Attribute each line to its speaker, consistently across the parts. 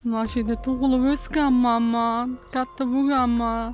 Speaker 1: Mashida tug'ilib o'sganman, katta bo'lganman.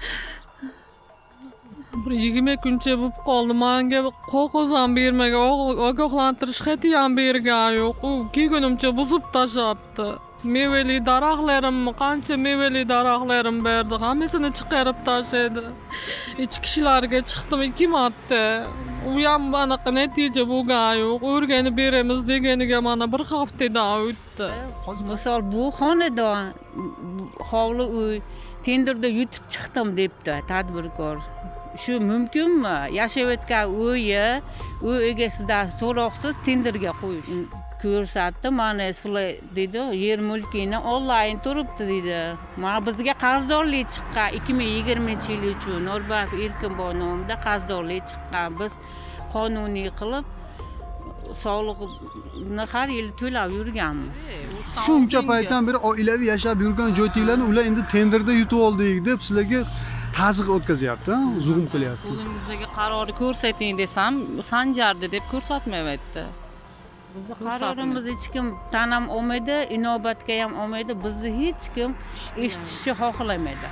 Speaker 1: Bir 20 kuncha bo'lib qoldi. Menga qog'oz ham bermagan, ogohlantirish xati ham bergan yo'q. U kelgunimcha buzib tashlabdi. Mevali daraxtlarimni, qancha mevali daraxtlarim berdi, hammasini chiqarib tashladi. Ichki ishlarga chiqdim 2 marta. U ham anaqa natija bo'lgan yo'q. O'rganib beramiz deganiga mana bir haftadan o'tdi.
Speaker 2: Misol bu xonadon, hovli uy tenderda yutib chiqdim debdi tadbirkor. Shu mumkinmi? Yashayotgan uy egasidan so'roqsiz tenderga qo'yish. Ko'rsatdi, mana sizlar dedi, yer mulkini onlayn turibdi dedi. Mana bizga qarzdorlik chiqqan 2020-yil uchun Norboyev Erkinboy nomida qarzdorlik chiqqan. Biz qonuniy qilib soliqni har yil to'lab yurganmiz.
Speaker 3: Shuncha paytdan beri oilaviy yashab yurgan joytinglarni ular endi tenderda yutib oldik deb sizlarga ta'ziq o'tkazyapti, zug'um qilyapti.
Speaker 1: O'zingizdagi qarorni ko'rsating desam, Sanjardi deb ko'rsatmayapti.
Speaker 2: Bizni qarorimiz hech kim tan ham olmaydi, inobatga ham olmaydi. Bizni hech kim eshitishni xohlamaydi.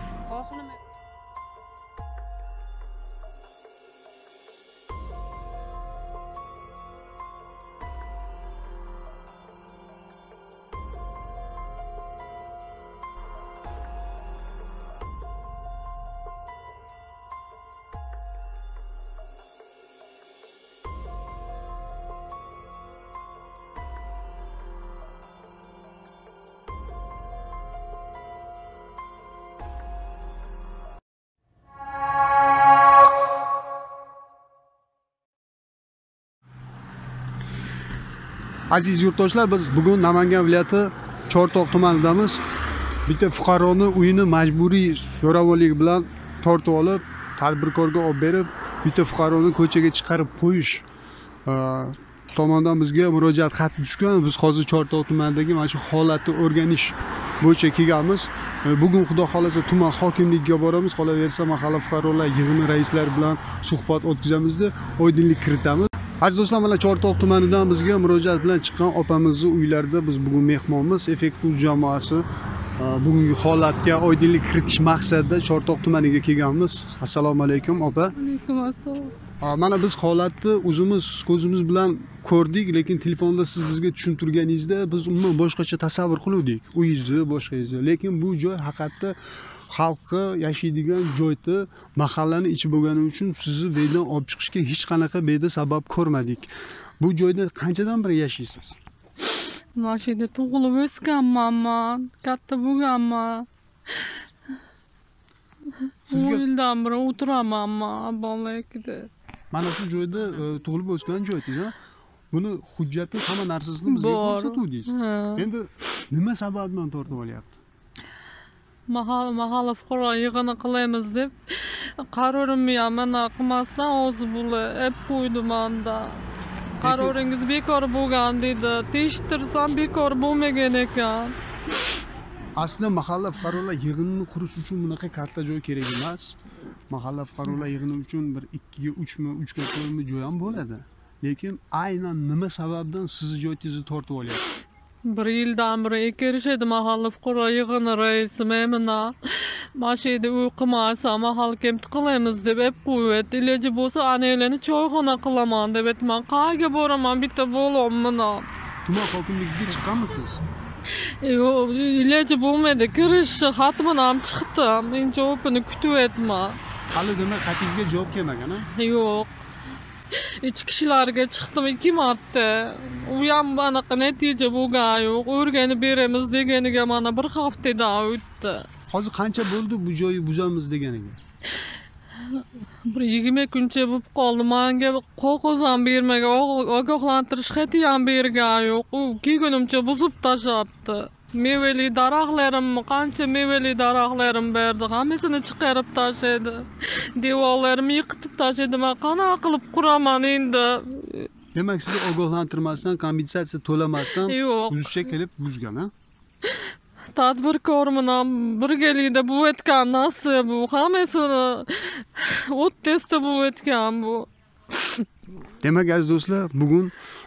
Speaker 3: Aziz yurtdoshlar, biz bugun Namangan viloyati Chortoq tumanidamiz. Bitta fuqaroni uyini majburiy zo'ravonlik bilan tortib olib, tadbirkorga olib berib, bitta fuqaroni ko'chaga chiqarib qo'yish tomonidan bizga murojaat xati tushgan. Biz hozir Chortoq tumanidagi mana shu holatni o'rganish bo'yicha kelganmiz. Bugun xudo xolasa tuman hokimligiga boramiz. Qolaversa mahalla fuqarolar yig'ini raislari bilan suhbat o'tkazamizda oydinlik kiritamiz. Aziz do'stlar, mana Chortoq tumanidan bizga murojaat bilan chiqqan opamizning uylarida biz bugun mehmonmiz. Effektiv jamoasi bugungi holatga oydinlik kiritish maqsadida Chortoq tumaniga kelganmiz. Assalomu alaykum opa.
Speaker 1: Alaykum assalom.
Speaker 3: Mana biz holatni o'zimiz ko'zimiz bilan ko'rdik, lekin telefonda siz bizga tushuntirganingizda biz umuman boshqacha tasavvur qiluvdik. Uyingizni, boshqangizni. Lekin bu joy haqiqatda xalqi yashaydigan joyda mahallani ichi bo'lgani uchun sizni beydan olib chiqishga hech qanaqa beyda sabab ko'rmadik. Bu joyda qanchadan beri yashaysiz?
Speaker 1: Mashida tug'ilib o'sganman, katta bo'lganman.
Speaker 3: Sizga
Speaker 1: yildan beri o'tiraman bolalikda.
Speaker 3: Mana shu joyda tug'ilib o'sgan joyingiz, ha? Buni hujjatni hamma narsasini bizga ko'rsatuvdingiz. Endi nima sababdan tortib olyapti?
Speaker 1: Mahalla fuqaro yig'ini qilamiz deb qarorimni ham mana qilmasdan o'zi bula ep qo'ydi manda. Qaroringiz bekor bo'lgan dedi. Tekshtirsam bekor bo'lmagan ekan.
Speaker 3: Aslida mahalla fuqarolar yig'inini qurish uchun bunaqa katta joy kerak emas. Mahalla fuqarolar yig'ini uchun bir 2 ga 3 mi, 3 ga 4 mi joy ham bo'ladi. Lekin aynan nima sababdan sizni joyingizni tortib olyapti?
Speaker 1: 1 yildan beri ekirishadi mahalla fuqaro yig'ini raisi memina. Mashida uy qilmasa mahalla kemti qilamiz deb ep qo'ydi. Iloji bo'lsa anelani choyxona qilaman deb aytman. Qayerga boraman, bitta bo'lomman.
Speaker 3: Tuman hokimligiga chiqqanmisiz?
Speaker 1: Yo'q, iloji bo'lmadi. Kirish xatman ham chiqdim. Men javobini kutyapman.
Speaker 3: Hali demak xatingizga javob kelmagan, ha?
Speaker 1: Yo'q. Ichki ishlarga chiqdim 2 marta. U ham anaqa natija bo'lgan yo'q. O'rganib beramiz deganiga mana bir haftadan o'tdi.
Speaker 3: Hozir qancha bo'ldi bu joyni buzamiz deganiga?
Speaker 1: Bir 20 kuncha bo'lib qoldi. Menga qog'oz ham bermagan, ogohlantirish xati ham bergan yo'q. U kelgunimcha buzib tashlabdi. Mevali daraxtlarimni, qancha mevali daraxtlarim berdi, hammasini chiqarib tashladi. Devorlarimni yiqitib tashladi. Men qanaqa qilib quraman endi?
Speaker 3: Demak, sizni ogohlantirmasdan, kompensatsiya to'lamasdan buzishga kelib buzgan, ha?
Speaker 1: Tadbirkorman ham birgalikda bu o'tgan nasib bu, hammasini o't testa bu o'tgan bu.
Speaker 3: Demak, aziz do'stlar, bugun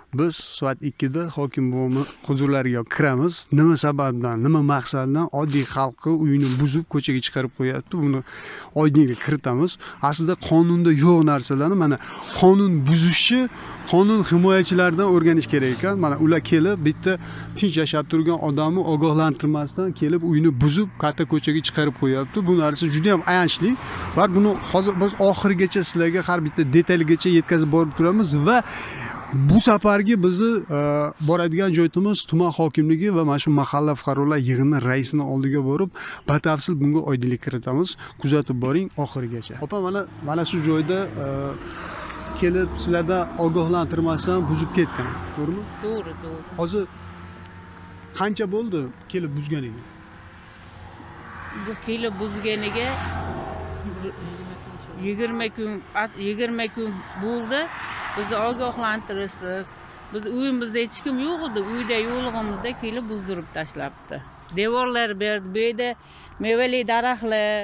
Speaker 3: biz soat 2da hokim buvami huzurlariga kiramiz. Nima sababdan, nima maqsaddan oddiy xalqni uyini buzib ko'chaga chiqarib qo'yapti, buni oydinlikka kiritamiz. Aslida qonunda yo'q narsalarni mana qonun buzishni qonun himoyachilaridan o'rganish kerak ekan. Mana ular kelib bitta tinch yashab turgan odamni ogohlantirmasdan kelib uyini buzib katta ko'chaga chiqarib qo'yapti. Bu narsa juda ham ayanchli va buni hozir biz oxirigacha sizlarga har bitta detalgacha yetkazib borib turamiz va bu safargi bizni boradigan joyimiz tuman hokimligi va mana shu mahalla fuqarolar yig'ini raisini oldiga borib, batafsil bunga oydinlik kiritamiz. Kuzatib boring oxirigacha. Opa, mana shu joyda kelib sizlardan ogohlantirmasdan buzib ketgan, to'g'rimi?
Speaker 2: To'g'ri.
Speaker 3: Hozir qancha bo'ldi kelib buzganiga?
Speaker 2: Bu kelib buzganiga 20 kun bo'ldi. Bizni ogohlantirishsiz. Biz uyimizda hech kim yo'q edi. Uyda yo'lig'imizda kelib buzdirib tashlabdi. Devorlar berdi. Bu yerda mevali daraxtlar,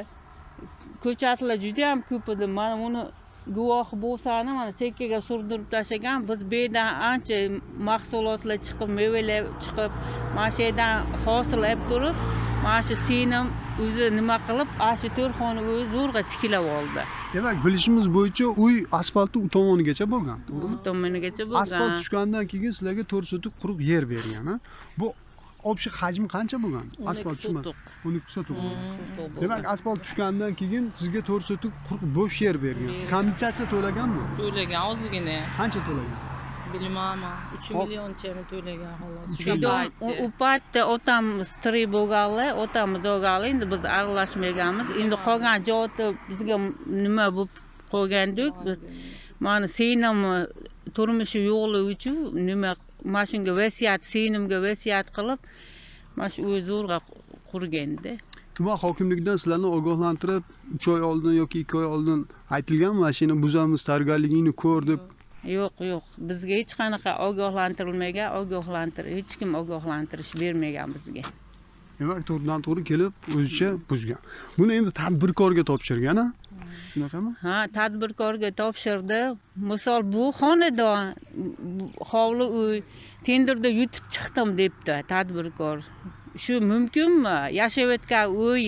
Speaker 2: ko'chatlar juda ham ko'p edi. Mana uni guvohi bo'lsani mana chekkaga surdirib tashlagan. Biz bu yerdan ancha mahsulotlar chiqib, mevalar chiqib, mana shu yerdan hosil olib turib, mana shu sinim o'zi nima qilib, shu to'rxona o'zi zo'rg'a tiklab oldi.
Speaker 3: Demak, bilishimiz bo'yicha uy asfaltni u tomonigacha bo'lgan, to'g'rimi?
Speaker 2: U tomonigacha bo'lgan.
Speaker 3: Asfalt tushgandan keyin sizlarga 4 sotuk quruq yer bergan, ha? Bu obshi hajmi qancha bo'lgan? Asfalt tushmadi. 12 sotuk. Demak, asfalt tushgandan keyin sizga 4 sotuk quruq bo'sh yer bergan. Kompensatsiya to'laganmi?
Speaker 1: To'lagan, ozgina.
Speaker 3: Qancha to'lagan?
Speaker 1: Bilmayman. 3 millionchami to'lagan xolos.
Speaker 2: U paytda otamiz tirik bo'lganlar, otamiz olganlar, endi biz aralashmaganmiz. Endi qolgan joyda bizga nima bo'lib qolgandik? Biz mana senim turmushi yo'qligi uchun nima mana shunga vasiyat, senimga vasiyat qilib, mana shu uy zo'rg'a qurganda.
Speaker 3: Tuman hokimligidan sizlarni ogohlantirib 3 oy oldin yoki 2 oy oldin aytilganmi, mashina buzamiz, tayyorgarligingni ko'r deb?
Speaker 2: Yo'q. Bizga hech qanaqa ogohlantirilmagan, hech kim ogohlantirish bermagan bizga.
Speaker 3: Demak, to'g'ridan to'g'ri kelib o'zicha buzgan. Buni endi tadbirkorga topshirgan, ha? Shunaqami?
Speaker 2: Ha, tadbirkorga topshirdi. Misol bu xonadon, hovli uy tenderda yutib chiqdim debdi tadbirkor. Shu mumkinmi? Yashayotgan uy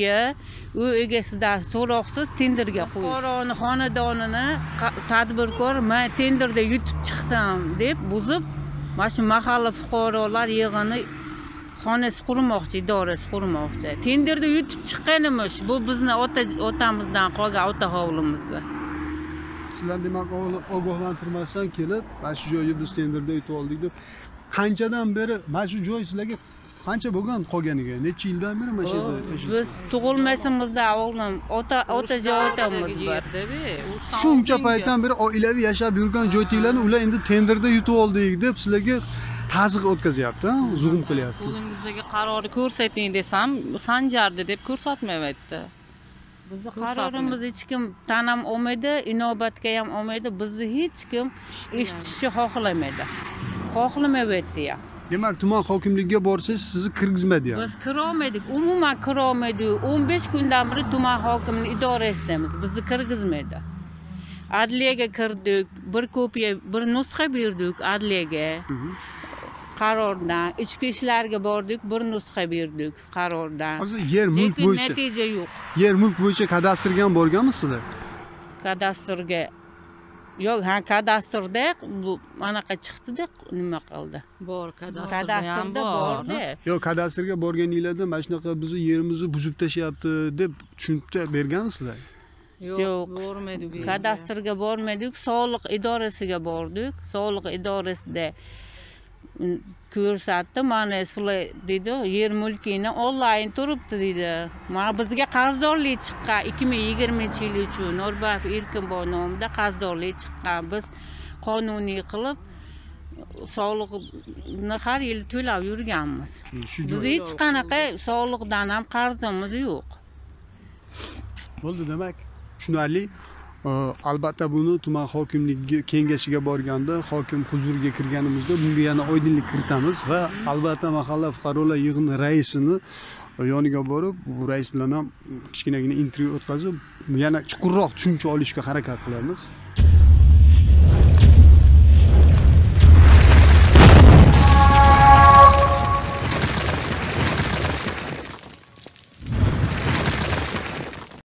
Speaker 2: egasidan so'roqsiz tenderga qo'yish. Fuqaroni xonadonini tadbirkor men tenderda yutib chiqdim deb buzib, mana shu mahalla fuqarolar yig'ini xonasi qurmoqchi, idorasi qurmoqchi. Tenderda yutib chiqqanimiz bu bizni otamizdan qolgan ota hovlimizni.
Speaker 3: Sizlar demak ogohlantirmasdan kelib, mana shu joyga biz tenderda yutib oldik deb qanchadan beri mana shu joy sizlarga qancha bo'lgan qolganiga? Necha yildan beri mana shu yerda yashaysiz?
Speaker 2: Biz tug'ilmasimizdan oldin ota joy otamiz bor.
Speaker 3: Shuncha paytdan beri oilaviy yashab yurgan joytinglarni ular endi tenderda yutib oldik deb sizlarga ta'ziq o'tkazyapti, zug'um qilyapti.
Speaker 1: Qo'lingizdagi qarorni ko'rsating desam, sanjardi deb ko'rsatmayapti.
Speaker 2: Bizni qarorimiz hech kim tan ham olmaydi, inobatga ham olmaydi. Bizni hech kim eshitishni xohlamayapti.
Speaker 3: Demak, tuman hokimligiga borsangiz sizni kirgizmadi ham.
Speaker 2: Biz kira olmadik, umuman kira olmadik. 15 kundan beri tuman hokimining idorasidamiz. Bizni kirgizmaydi. Adliyaga kirdik, bir kopiya, bir nusxa berdik adliyaga. Qarordan, ichki ishlarga bordik, bir nusxa berdik qarordan.
Speaker 3: Hozir yer mulk bo'yicha.
Speaker 2: Lekin natija yo'q.
Speaker 3: Yer mulk bo'yicha kadastrga ham borganmisizlar?
Speaker 2: Kadastrga yo'q, kadastrda bu anaqa chiqdi-da, nima qildi?
Speaker 1: Bor, kadastrda ham
Speaker 2: bor-da.
Speaker 3: Yo'q, kadastrga borganinglarda mana shunaqa bizni yerimizni buzib tashyapti deb tushuncha bergansizlar?
Speaker 2: Yo'q,
Speaker 1: bormadik.
Speaker 2: Kadastrga bormadik, soliq idorasiga bordik. Soliq idorasida ko'rsatdi, mana sizlar dedi, yer mulkini onlayn turibdi dedi. Mana bizga qarzdorlik chiqqan 2020-yil uchun Norbayev Erkinboy nomida qarzdorlik chiqqan. Biz qonuniy qilib soliqni har yil to'lab yurganmiz. Biz hech qanaqa soliqdan ham qarzimiz yo'q.
Speaker 3: Bo'ldi, demak, tushunarli. Albatta buni tuman hokimligi kengashiga borganda, hokim huzuriga kirganimizda bunga yana oydinlik kiritamiz va albatta mahalla fuqarolar yig'ini raisini yoniga borib, bu rais bilan ham kichkinagina intervyu o'tkazib, yana chuqurroq tushuncha olishga harakat qilamiz.